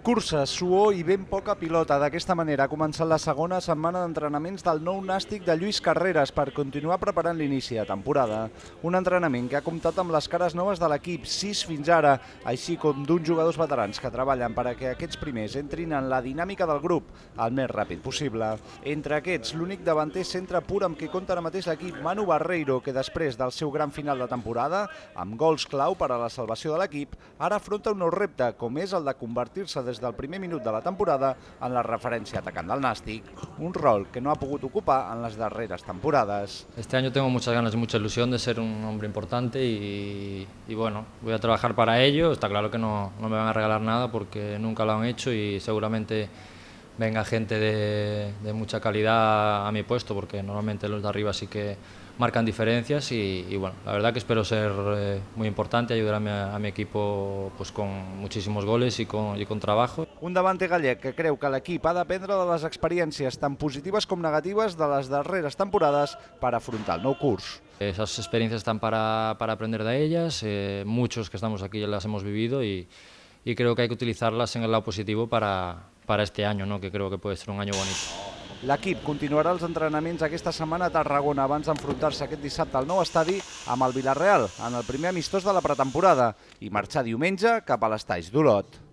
Cursa, suor i ben poca pilota. D'aquesta manera ha començat la segona setmana d'entrenaments del nou nàstic de Lluís Carreras per continuar preparant l'inici de temporada. Un entrenament que ha comptat amb les cares noves de l'equip, 6 fins ara, així com d'uns jugadors veterans que treballen per a que aquests primers entrin en la dinàmica del grup el més ràpid possible. Entre aquests, l'únic davanter centre pur amb qui compta ara mateix l'equip, Manu Barreiro, que després del seu gran final de temporada, amb gols clau per a la salvació de l'equip, ara afronta un nou repte, com és el de convertir-se des del primer minut de la temporada en la referència atacant del Nàstic, un rol que no ha pogut ocupar en les darreres temporades. Este año tengo muchas ganas y mucha ilusión de ser un hombre importante y bueno, voy a trabajar para ello. Está claro que no me van a regalar nada porque nunca lo han hecho y seguramente venga gente de mucha calidad a mi puesto, porque normalmente los de arriba sí que marcan diferencias y bueno, la verdad que espero ser muy importante, ayudar a mi equipo pues con muchísimos goles y con trabajo. Un davanter gallec que creu que l'equip ha d'aprendre de les experiències tant positives com negatives de les darreres temporades per afrontar el nou curs. Esas experiencias están para aprender de ellas, muchos que estamos aquí ya las hemos vivido y creo que hay que utilizarlas en el lado positivo para este año, ¿no? Que creo que puede ser un año bonito. L'equip continuarà els entrenaments aquesta setmana a Tarragona abans d'enfrontar-se aquest dissabte al nou estadi amb el Vila-real en el primer amistós de la pretemporada i marxar diumenge cap a l'Estaix d'Olot.